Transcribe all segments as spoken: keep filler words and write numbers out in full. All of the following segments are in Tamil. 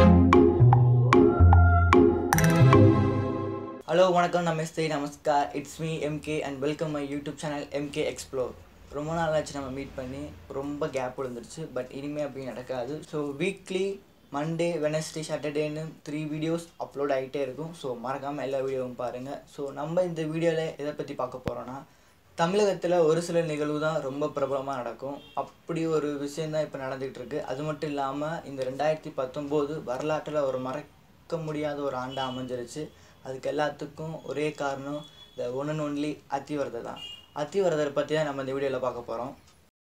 Hello, வணக்கம் நமஸ்தே நமஸ்கார் it's me MK and welcome my YouTube channel MK explore. ரொம்ப நாள் ஆச்சு நம்ம மீட் பண்ணி, ரொம்ப கேப் விழுந்துருச்சு. பட் இனிமேல் அப்படி நடக்காது. ஸோ வீக்லி மண்டே வெனஸ்டே சாட்டர்டேன்னு த்ரீ வீடியோஸ் அப்லோட் ஆகிட்டே இருக்கும். ஸோ மறக்காமல் எல்லா வீடியோவும் பாருங்கள். ஸோ நம்ம இந்த வீடியோவில் எதை பற்றி பார்க்க போகிறோன்னா, தமிழகத்தில் ஒரு சில நிகழ்வு தான் ரொம்ப பிரபலமாக நடக்கும். அப்படி ஒரு விஷயந்தான் இப்போ நடந்துகிட்டு இருக்கு. அது மட்டும் இல்லாமல் இந்த ரெண்டாயிரத்தி பத்தொம்போது வரலாற்றில் ஒரு மறக்க முடியாத ஒரு ஆண்டாக அமைஞ்சிருச்சு. அதுக்கு எல்லாத்துக்கும் ஒரே காரணம் இந்த ஒன் அண்ட் ஒன்லி அத்திவரதர் தான். அத்திவரதரை பற்றி தான் நம்ம இந்த வீடியோவில் பார்க்க போகிறோம்.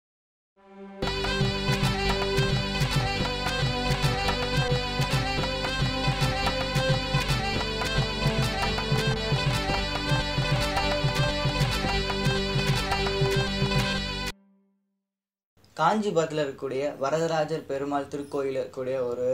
காஞ்சிபுரத்தில் இருக்கக்கூடிய வரதராஜர் பெருமாள் திருக்கோயில் இருக்கக்கூடிய ஒரு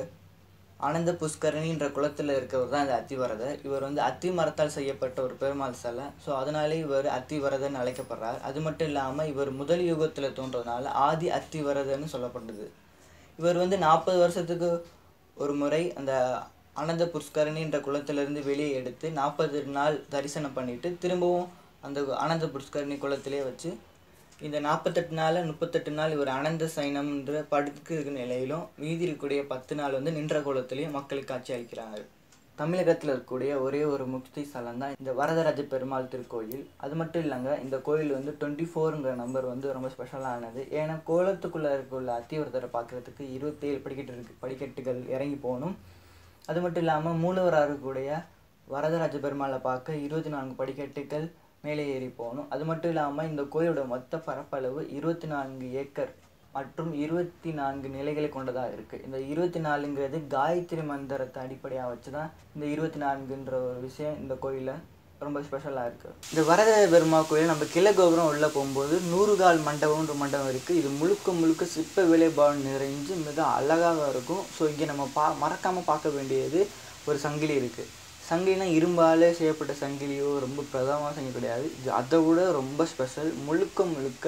ஆனந்த புஷ்கரணின்ற குளத்தில் இருக்கிறவர் தான் இந்த அத்திவரதர். இவர் வந்து அத்தி மரத்தால் செய்யப்பட்ட ஒரு பெருமாள் சிலை. ஸோ அதனாலே இவர் அத்திவரதர்னு அழைக்கப்படுறார். அது மட்டும் இல்லாமல் இவர் முதல் யுகத்தில் தோன்றதுனால ஆதி அத்திவரதர்னு சொல்லப்படுது. இவர் வந்து நாற்பது வருஷத்துக்கு ஒரு முறை அந்த ஆனந்த புஷ்கரணின்ற குளத்திலிருந்து வெளியே எடுத்து நாற்பது நாள் தரிசனம் பண்ணிட்டு திரும்பவும் அந்த ஆனந்த புஷ்கரணி குளத்திலே வச்சு இந்த நாற்பத்தெட்டு நாள் முப்பத்தெட்டு நாள் இவர் அனந்த சைனம்ன்ற படுக்க நிலையிலும் மீதி இருக்கக்கூடிய பத்து நாள் வந்து நின்ற கோலத்திலையும் மக்களுக்கு காட்சி அளிக்கிறாங்க. தமிழகத்தில் இருக்கக்கூடிய ஒரே ஒரு முக்தி ஸ்தலம் தான் இந்த வரதராஜ பெருமாள் திருக்கோயில். அது மட்டும் இல்லைங்க, இந்த கோயில் வந்து டுவெண்ட்டி ஃபோருங்கிற நம்பர் வந்து ரொம்ப ஸ்பெஷலானது. ஏன்னா கோலத்துக்குள்ளே இருக்க அத்திவரதரை பார்க்குறதுக்கு இருபத்தி ஏழு படிக்கட்டு இருக்கு படிக்கட்டுகள் இறங்கி போகணும். அது மட்டும் இல்லாமல் மூலவராக இருக்கக்கூடிய வரதராஜ பெருமாளை பார்க்க இருபத்தி நான்கு படிக்கட்டுகள் மேலே ஏறி போகணும். அது மட்டும் இல்லாமல் இந்த கோயிலோட மொத்த பரப்பளவு இருபத்தி நான்கு ஏக்கர் மற்றும் இருபத்தி நான்கு நிலைகளை கொண்டதாக இருக்குது. இந்த இருபத்தி நாலுங்கிறது காயத்ரி மந்திரத்தை அடிப்படையாக வச்சு தான் இந்த இருபத்தி நான்குன்ற ஒரு விஷயம் இந்த கோயிலில் ரொம்ப ஸ்பெஷலாக இருக்குது. இந்த வரதராஜ பெருமாள் கோயில் நம்ம கிழக்கோபுரம் உள்ளே போகும்போது நூறு கால் மண்டபம்ன்ற மண்டபம் இருக்குது. இது முழுக்க முழுக்க சிற்ப வேலைப்பாடு நிறைஞ்சு மிக அழகாக இருக்கும். ஸோ இங்கே நம்ம பா மறக்காமல் பார்க்க வேண்டியது ஒரு சங்கிலி இருக்குது. சங்கிலினா இரும்பால் செய்யப்பட்ட சங்கிலியோ ரொம்ப பிரதமாக செய்ய கிடையாது. இது அதை விட ரொம்ப ஸ்பெஷல். முழுக்க முழுக்க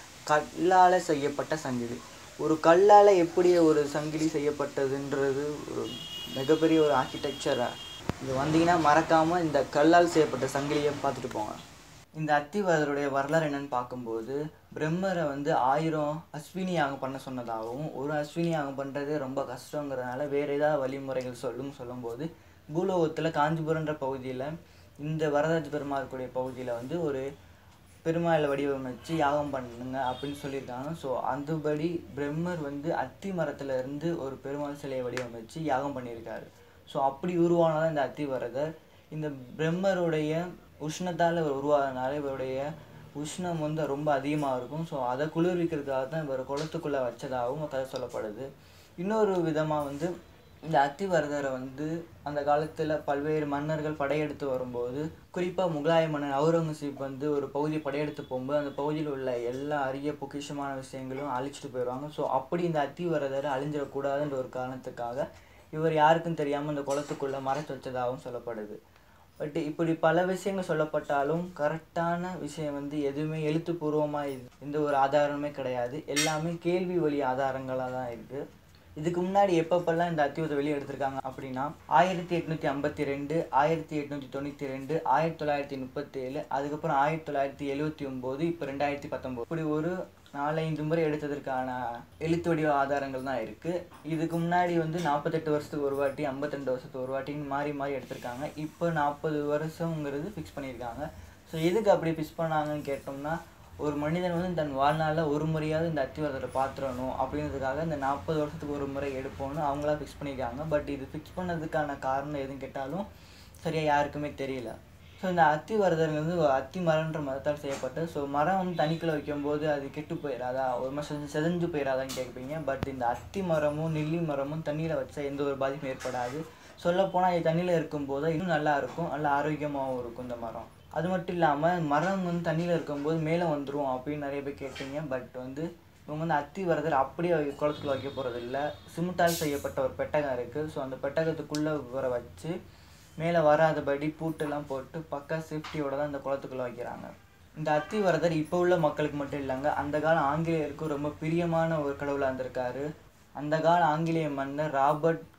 கல்லால் செய்யப்பட்ட சங்கிலி. ஒரு கல்லால் எப்படி ஒரு சங்கிலி செய்யப்பட்டதுன்றது ஒரு மிகப்பெரிய ஒரு ஆர்கிடெக்சராக. இது வந்தீங்கன்னா மறக்காமல் இந்த கல்லால் செய்யப்பட்ட சங்கிலியை பார்த்துட்டு போங்க. இந்த அத்திவரதருடைய வரலாறு என்னன்னு பார்க்கும்போது, பிரம்மரை வந்து ஆயிரம் அஸ்வினி யாகம் பண்ண சொன்னதாகவும், ஒரு அஸ்வினி யாகம் பண்ணுறது ரொம்ப கஷ்டங்கிறதுனால வேறு ஏதாவது வழிமுறைகள் சொல்லும் சொல்லும்போது பூலோகத்தில் காஞ்சிபுரன்ற பகுதியில் இந்த வரதராஜ பெருமாள் கூடிய பகுதியில் வந்து ஒரு பெருமாளை வடிவமைச்சு யாகம் பண்ணுங்க அப்படின்னு சொல்லியிருக்காங்க. ஸோ அதுபடி பிரம்மர் வந்து அத்தி மரத்தில் இருந்து ஒரு பெருமாள் சிலையை வடிவமைச்சு யாகம் பண்ணியிருக்காரு. ஸோ அப்படி உருவானதான் இந்த அத்திவரதர். இந்த பிரம்மருடைய உஷ்ணத்தால் இவர் உருவானதுனால இவருடைய உஷ்ணம் வந்து ரொம்ப அதிகமாக இருக்கும். ஸோ அதை குளிர்விக்கிறதுக்காக தான் இவர் குளத்துக்குள்ளே வச்சதாகவும் கதை சொல்லப்படுது. இன்னொரு விதமாக வந்து இந்த அத்திவரதரை வந்து அந்த காலத்தில் பல்வேறு மன்னர்கள் படையெடுத்து வரும்போது, குறிப்பாக முகலாய மன்னர் அவுரங்கசீப் வந்து ஒரு பகுதியை படையெடுத்து போகும்போது அந்த பகுதியில் உள்ள எல்லா அரிய பொக்கிஷமான விஷயங்களும் அழிச்சிட்டு போயிடுவாங்க. ஸோ அப்படி இந்த அத்திவரதரை அழிஞ்சிடக்கூடாதுன்ற ஒரு காரணத்துக்காக இவர் யாருக்கும் தெரியாமல் இந்த குளத்துக்குள்ளே மறைச்சு வச்சதாகவும் சொல்லப்படுது. பட் இப்படி பல விஷயங்கள் சொல்லப்பட்டாலும் கரெக்டான விஷயம் வந்து எதுவுமே எழுத்துப்பூர்வமாக எந்த ஒரு ஆதாரமே கிடையாது. எல்லாமே கேள்வி வழி ஆதாரங்களாக தான் இருக்குது. இதுக்கு முன்னாடி எப்பப்பெல்லாம் இந்த அத்திவரதரை வெளியே எடுத்திருக்காங்க அப்படின்னா, ஆயிரத்தி எட்நூற்றி ஐம்பத்தி ரெண்டு ஆயிரத்தி எட்நூற்றி தொண்ணூற்றி ரெண்டு ஆயிரத்தி தொள்ளாயிரத்தி முப்பத்தி ஏழு அதுக்கப்புறம் ஆயிரத்தி தொள்ளாயிரத்தி எழுபத்தி ஒம்பது இப்போ ரெண்டாயிரத்தி பத்தொம்போது இப்படி ஒரு நாலஞ்சு முறை எடுத்ததற்கான எழுத்து வடிவ ஆதாரங்கள் தான் இருக்குது. இதுக்கு முன்னாடி வந்து நாற்பத்தெட்டு வருஷத்துக்கு ஒரு வாட்டி ஐம்பத்திரெண்டு வருஷத்துக்கு ஒரு வாட்டின்னு மாறி மாறி எடுத்திருக்காங்க. இப்போ நாற்பது வருஷங்கிறது ஃபிக்ஸ் பண்ணியிருக்காங்க. ஸோ எதுக்கு அப்படி ஃபிக்ஸ் பண்ணாங்கன்னு கேட்டோம்னா, ஒரு மனிதன் வந்து தன் வாழ்நாளில் ஒரு முறையாவது இந்த அத்திவரதரை பார்த்துடணும் அப்படின்றதுக்காக இந்த நாற்பது வருஷத்துக்கு ஒரு முறை எடுப்போம்னு அவங்களா ஃபிக்ஸ் பண்ணியிருக்காங்க. பட் இது ஃபிக்ஸ் பண்ணதுக்கான காரணம் எதுவும் கேட்டாலும் சரியாக யாருக்குமே தெரியல. ஸோ இந்த அத்திவரதர் வந்து அத்தி மரம்ன்ற மரத்தால் செய்யப்பட்டு, ஸோ மரம் வந்து தண்ணிக்குள்ளே வைக்கும்போது அது கெட்டு போயிடாதா, ஒரு மாதிரி செதஞ்சு போயிடாதான்னு கேட்பீங்க. பட் இந்த அத்தி மரமும் நெல்லி மரமும் தண்ணியில் வச்சா எந்த ஒரு பாதிப்பும் ஏற்படாது. சொல்லப்போனால் இது தண்ணியில் இருக்கும்போது இன்னும் நல்லா இருக்கும், நல்லா ஆரோக்கியமாகவும் இருக்கும் இந்த மரம். அது மட்டும் இல்லாமல் மரம் வந்து தண்ணியில் இருக்கும்போது மேலே வந்துடும் அப்படின்னு நிறைய பேர் கேட்டீங்க. பட் வந்து இவங்க வந்து அத்திவரதர் அப்படியே குளத்துக்குள்ள வைக்க போகிறது இல்லை. சிமெண்டால் செய்யப்பட்ட ஒரு பெட்டகம் இருக்குது. ஸோ அந்த பெட்டகத்துக்குள்ளே வர வச்சு மேலே வராதபடி பூட்டெல்லாம் போட்டு பக்கா சேஃப்டியோடு தான் இந்த குளத்துக்குள்ளே வைக்கிறாங்க. இந்த அத்திவரதர் இப்போ உள்ள மக்களுக்கு மட்டும் இல்லைங்க, அந்த காலம் ஆங்கிலேயருக்கு ரொம்ப பிரியமான ஒரு கடவுளாக இருந்திருக்காரு. அந்த கால ஆங்கிலேய மன்னர் ராபர்ட்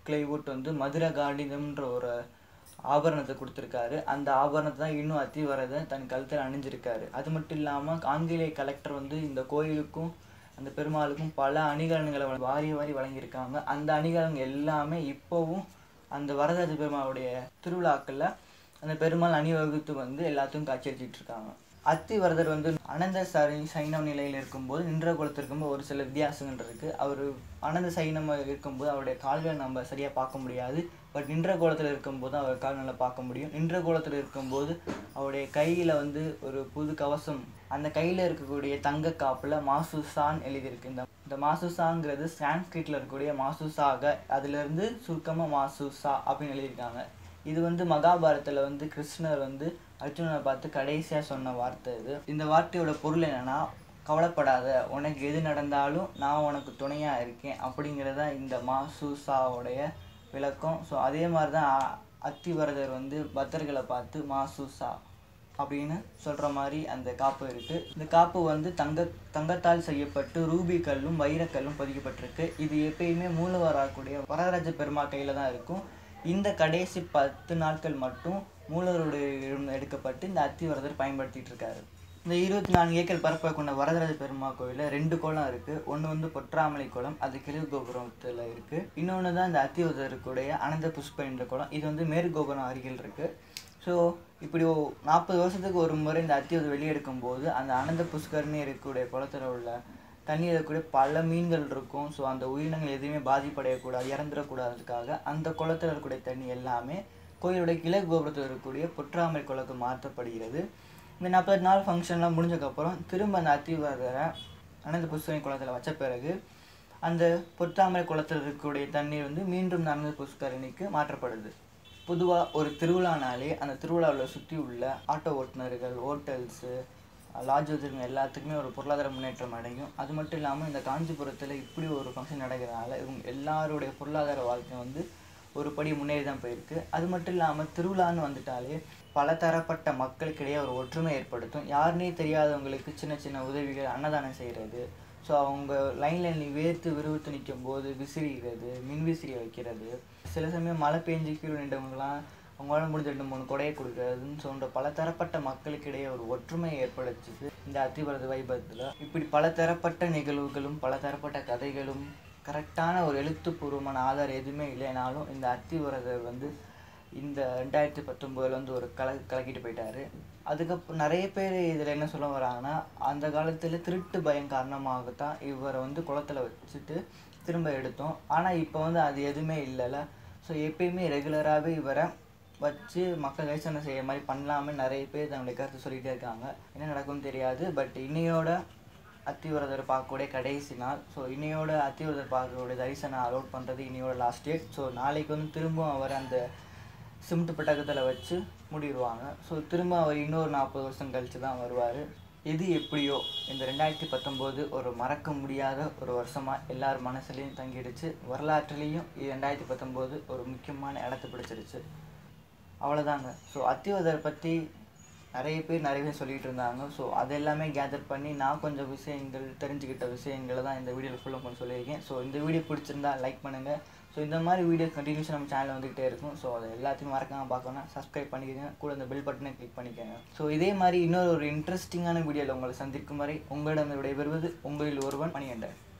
கிளைவுட் வந்து மதுர காண்டிதம்ன்ற ஒரு ஆபரணத்தை கொடுத்துருக்காரு. அந்த ஆபரணத்தை தான் இன்னும் அத்திவரதர் தன் கழுத்தில் அணிஞ்சிருக்காரு. அது மட்டும் இல்லாமல் ஆங்கிலேய கலெக்டர் வந்து இந்த கோயிலுக்கும் அந்த பெருமாளுக்கும் பல அணிகலன்களை வாரி வாரி வழங்கியிருக்காங்க. அந்த அணிகலன்கள் எல்லாமே இப்போவும் அந்த வரதராஜ பெருமாளுடைய திருவிழாக்களில் அந்த பெருமாள் அணிவகுத்து வந்து எல்லாத்துக்கும் காட்சி அளிச்சிட்டு இருக்காங்க. அத்திவரதர் வந்து அனந்த சரி சைனவ நிலையில் இருக்கும்போது நின்ற கோலத்தில் இருக்கும்போது ஒரு சில வித்தியாசங்கள் இருக்குது. அவர் அனந்த சைனமாக இருக்கும்போது அவருடைய கால்களை நம்ம சரியாக பார்க்க முடியாது. பட் நின்ற கோலத்தில் இருக்கும்போது அவர் கால்களை பார்க்க முடியும். நின்ற கோலத்தில் இருக்கும்போது அவருடைய கையில் வந்து ஒரு புது கவசம், அந்த கையில் இருக்கக்கூடிய தங்க காப்பில் மாசுசான் எழுதியிருக்கு. இந்த இந்த மாசுசாங்கிறது சான்ஸ்கிரிட்டில் இருக்கக்கூடிய மாசுசாக, அதுலேருந்து சுருக்கமாக மாசுசா அப்படின்னு எழுதியிருக்காங்க. இது வந்து மகாபாரதத்தில் வந்து கிருஷ்ணர் வந்து அர்ஜுனனை பார்த்து கடைசியாக சொன்ன வார்த்தை இது. இந்த வார்த்தையோட பொருள் என்னென்னா, கவலைப்படாத, உனக்கு எது நடந்தாலும் நான் உனக்கு துணையாக இருக்கேன் அப்படிங்கிறத இந்த மாசுசாவுடைய விளக்கம். ஸோ அதே மாதிரி தான் அத்திவரதர் வந்து பக்தர்களை பார்த்து மாசுசா அப்படின்னு சொல்கிற மாதிரி அந்த காப்பு இருக்குது. இந்த காப்பு வந்து தங்க தங்கத்தால் செய்யப்பட்டு ரூபி கல்லும் வைரக்கல்லும் பதிக்கப்பட்டிருக்கு. இது எப்பயுமே மூலவராகக்கூடிய வரதராஜ பெருமாள் கையில் தான் இருக்கும். இந்த கடைசி பத்து நாட்கள் மட்டும் மூலவருடைய எடுக்கப்பட்டு இந்த அத்திவரதர் பயன்படுத்திகிட்டு இருக்காரு. இந்த இருபத்தி நான்கு ஏக்கர் பரப்பை கொண்ட வரதராஜ பெருமாள் கோயிலில் ரெண்டு குளம் இருக்குது. ஒன்று வந்து பொற்றாமலை குளம், அது கிழக்கு கோபுரத்தில் இருக்குது. இன்னொன்று தான் இந்த அத்திவரதருக்குடைய அனந்த புஷ்ப என்ற குளம், இது வந்து மேற்கு கோபுரம் அருகில் இருக்குது. ஸோ இப்படி நாற்பது வருஷத்துக்கு ஒரு முறை இந்த அத்திவரதர் வெளியெடுக்கும் போது அந்த அனந்த புஷ்கர்னு இருக்கக்கூடிய குளத்தில் உள்ள தண்ணி இருக்கக்கூடிய பல மீன்கள் இருக்கும். ஸோ அந்த உயிரினங்கள் எதுவுமே பாதிப்படையக்கூடாது, இறந்துடக்கூடாதுக்காக அந்த குளத்தில் இருக்கக்கூடிய தண்ணி எல்லாமே கோயிலுடைய கிழக்கு கோபுரத்தில் இருக்கக்கூடிய பொற்றாமலை குளத்துக்கு மாற்றப்படுகிறது. இந்த நாற்பது நாள் ஃபங்க்ஷன்லாம் முடிஞ்சக்கப்புறம் திரும்ப அந்த அத்திவரதரை அனந்த புஷ்கரணி குளத்தில் வச்ச பிறகு அந்த பொற்றாமலை குளத்தில் இருக்கக்கூடிய தண்ணீர் வந்து மீண்டும் அனந்த புஷ்கரணிக்கு மாற்றப்படுது. பொதுவாக ஒரு திருவிழானாலே அந்த திருவிழாவில் சுற்றி உள்ள ஆட்டோ ஓட்டுநர்கள், ஹோட்டல்ஸு, லாட்ஜ் வச்சுருங்க எல்லாத்துக்குமே ஒரு பொருளாதார முன்னேற்றம் அடையும். அது மட்டும் இல்லாமல் இந்த காஞ்சிபுரத்தில் இப்படி ஒரு ஃபங்க்ஷன் நடக்கிறதுனால இவங்க எல்லாருடைய பொருளாதார வாழ்க்கை வந்து ஒரு படி முன்னேறி தான் போயிருக்கு. அது மட்டும் இல்லாமல் திருவிழான்னு வந்துட்டாலே பல தரப்பட்ட மக்களுக்கிடையே ஒரு ஒற்றுமை ஏற்படுத்தும். யாருன்னே தெரியாதவங்களுக்கு சின்ன சின்ன உதவிகள், அன்னதானம் செய்கிறது, ஸோ அவங்க லைனில் நீ வேர்த்து விறுவிறுத்து நிற்கும் போது விசிறிகிறது, மின் விசிறி வைக்கிறது, சில சமயம் மழை பெஞ்சு கீழே நின்றவங்களாம் அவங்களால முடிஞ்ச ரெண்டு மூணு கொடையை கொடுக்குறதுன்னு சொல்கிற பல தரப்பட்ட மக்களுக்கிடையே ஒரு ஒற்றுமையை ஏற்படுத்துது இந்த அத்திவரத வைபவத்தில். இப்படி பல தரப்பட்ட நிகழ்வுகளும் பல தரப்பட்ட கதைகளும் கரெக்டான ஒரு எழுத்துப்பூர்வமான ஆதாரம் எதுவுமே இல்லைனாலும் இந்த அத்திவரதர் வந்து இந்த ரெண்டாயிரத்தி பத்தொம்போதில் வந்து ஒரு கல கலக்கிட்டு போயிட்டார். அதுக்கப்புறம் நிறைய பேர் இதில் என்ன சொல்ல வராங்கன்னா, அந்த காலத்தில் திருட்டு பயம் காரணமாகத்தான் இவரை வந்து குளத்தில் வச்சுட்டு திரும்ப எடுத்தோம். ஆனால் இப்போ வந்து அது எதுவுமே இல்லைல்ல. ஸோ எப்பயுமே ரெகுலராகவே இவரை வச்சு மக்கள் யோசனை செய்ய மாதிரி பண்ணலாமே நிறைய பேர் தன்னுடைய கருத்து சொல்லிகிட்டே இருக்காங்க. என்ன நடக்கும்னு தெரியாது. பட் இன்னையோட அத்திவரதர் பார்க்கக்கூடிய கடைசி நாள். ஸோ இன்னையோட அத்திவரதர் பார்க்கக்கூடிய தரிசனம் அலோட் பண்ணுறது இன்னையோட லாஸ்ட் டேட். ஸோ நாளைக்கு வந்து திரும்ப அவர் அந்த சிமெண்ட் பெட்டகத்தில் வச்சு முடிடுவாங்க. ஸோ திரும்ப அவர் இன்னொரு நாற்பது வருஷம் கழித்து தான் வருவார். எது எப்படியோ இந்த ரெண்டாயிரத்தி பத்தொம்போது ஒரு மறக்க முடியாத ஒரு வருஷமாக எல்லார் மனசுலேயும் தங்கிடுச்சு. வரலாற்றுலேயும் ரெண்டாயிரத்தி பத்தொம்போது ஒரு முக்கியமான இடத்த பிடிச்சிருச்சு. அவ்வளோதாங்க. ஸோ அத்திவரதர் பற்றி நிறைய பேர் நிறைய பேர் சொல்லிகிட்டு இருந்தாங்க. ஸோ அதெல்லாமே கேதர் பண்ணி நான் கொஞ்சம் விஷயங்கள் தெரிஞ்சுக்கிட்ட விஷயங்களை தான் இந்த வீடியோவில் ஃபுல்லாக கொஞ்சம் சொல்லியிருக்கேன். ஸோ இந்த வீடியோ பிடிச்சிருந்தா லைக் பண்ணுங்கள். ஸோ இந்த மாதிரி வீடியோ கண்டினியூஸாக நம்ம சேனலில் வந்துகிட்டே இருக்கும். ஸோ அதை எல்லாத்தையும் மறக்காமல் பார்க்கணும்னா சப்ஸ்கிரைப் பண்ணிக்கோங்க, கூட இந்த பெல் பட்டனை கிளிக் பண்ணிக்கோங்க. ஸோ இதே மாதிரி இன்னொரு ஒரு இன்ட்ரெஸ்டிங்கான வீடியோவில் உங்களை சந்திக்கும் வரை உங்களிடம் விடைபெறுவது உங்களில் ஒருவன் மணிகண்டன்.